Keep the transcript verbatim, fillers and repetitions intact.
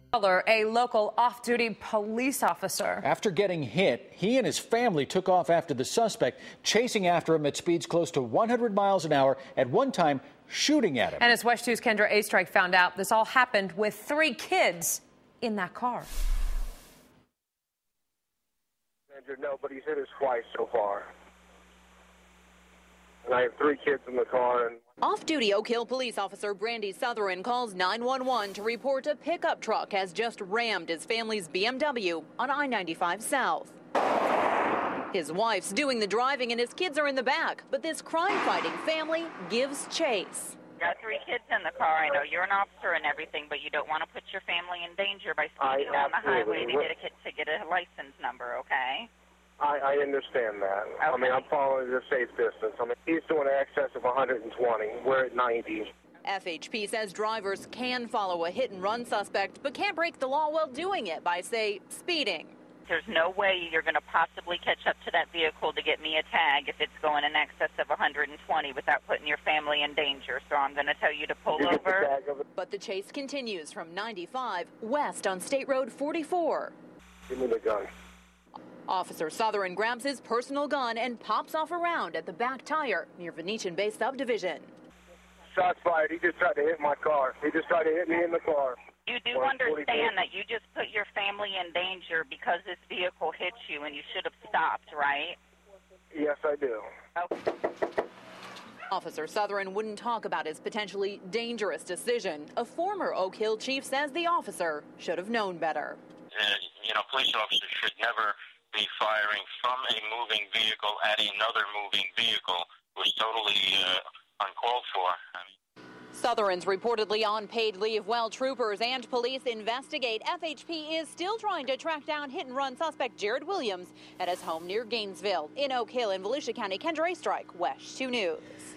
A local off-duty police officer. After getting hit, he and his family took off after the suspect, chasing after him at speeds close to one hundred miles an hour, at one time shooting at him. And as West two's Kendra Astrike found out, this all happened with three kids in that car. No, but he's hit us twice so far. And I have three kids in the car. And Off-duty Oak Hill police officer Brandy Southern calls nine one one to report a pickup truck has just rammed his family's B M W on I ninety-five South. His wife's doing the driving and his kids are in the back, but this crime-fighting family gives chase. Got three kids in the car. I know you're an officer and everything, but you don't want to put your family in danger by speeding down the highway to get, a, to get a license number, okay? I, I understand that. Okay. I mean, I'm following the safe distance. I mean, he's doing an excess of one hundred twenty. We're at ninety. F H P says drivers can follow a hit-and-run suspect, but can't break the law while doing it by, say, speeding. There's no way you're going to possibly catch up to that vehicle to get me a tag if it's going in excess of one hundred twenty without putting your family in danger. So I'm going to tell you to pull you over. The but the chase continues from ninety-five west on State Road forty-four. Give me the gun. Officer Southern grabs his personal gun and pops off a round at the back tire near Venetian Bay subdivision. Shots fired. He just tried to hit my car. He just tried to hit me in the car. You do understand that you just put your family in danger because this vehicle hit you and you should have stopped, right? Yes, I do. Okay. Officer Southern wouldn't talk about his potentially dangerous decision. A former Oak Hill chief says the officer should have known better. Uh, you know, police officers should never be firing from a moving vehicle at another moving vehicle. It was totally uh, uncalled for. I mean, Southern's reportedly on paid leave while troopers and police investigate. F H P is still trying to track down hit-and-run suspect Jared Williams at his home near Gainesville. In Oak Hill and Volusia County, Kendra Astrike, West two News.